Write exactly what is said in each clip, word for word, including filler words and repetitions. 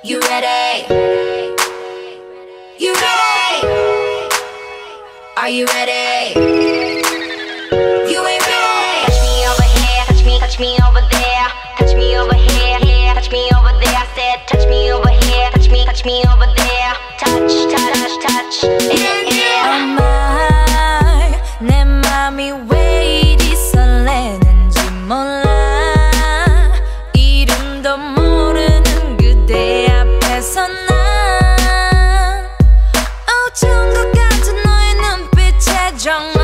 You ready? You ready? Are you ready? You ain't ready. Touch me over here, touch me, touch me over there. Touch me over here, here, touch me over there. I said touch me over here, touch me, touch me over there. Touch, touch, touch, yeah, yeah. Oh my, 내 맘이 왜 이리 설레는지 몰라. 이름도 모르는 그대 앞에서 난 어두운 것 같은 너의 눈빛에 정말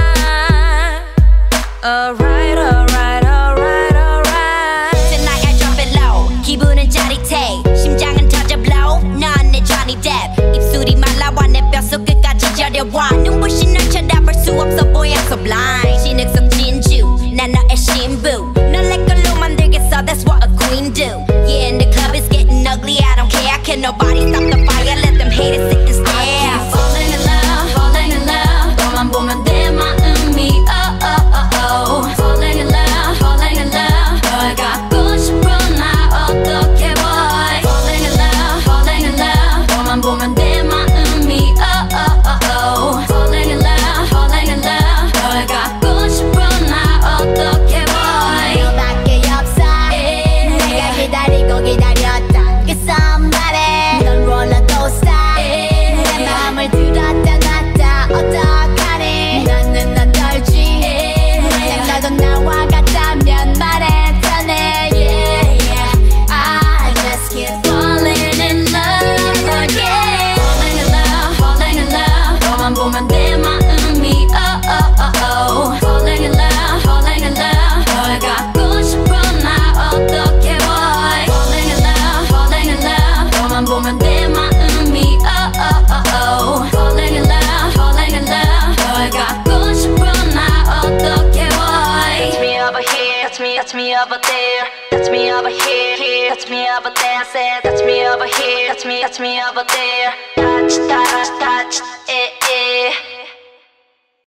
Alright, alright, alright, alright. Tonight I drop it low. 기분은 짜릿해. 심장은 터져 blow. 넌 내 Johnny Depp. 입술이 말라와 내 뼛속 끝까지 저려와. 눈부시 널 쳐다볼 수 없어 보여 so blind. 신흙속 진주. 난 너의 신부. 널 내 걸로 만들겠어. That's what a queen do. Yeah, and the club is getting ugly. I don't care. Can nobody stop the fire? Let them haters sit and stare. I keep falling in love, falling in love. 너만 보면 내 마음이 oh oh oh oh. Falling in love, falling in love. 널 갖고 싶어 나 어떻게 boy. Falling in love, falling in love. 너만 보면 내 마음이 oh oh oh oh. Falling in love, falling in love. 널 갖고 싶어 나 어떻게 boy. 너밖에 없어. 내가 기다리고 기다렸던 그 somebody. 넌 롤러코스터. 내 마음을 들었다 놨다 어떡하니. 나는 어떨지. 만약 너도 나와 같다면 말해줘네. Yeah, yeah. I just keep falling in love again. Falling in love, falling in love. 너만 보면 내 마음이 oh oh oh oh. Falling in love, falling in love. 널 갖고 싶어 나 어떻게 boy. Falling in love, falling in love. 너만 보면 내 마음이 oh oh oh oh. Falling in love, falling in love. 널 갖고 싶어 나 어떻게 boy. Touch me over here, touch me, touch me over there. Touch me over here, here, touch me over there. I said touch me over here, touch me, touch me over there. Touch, touch, touch, eh, eh.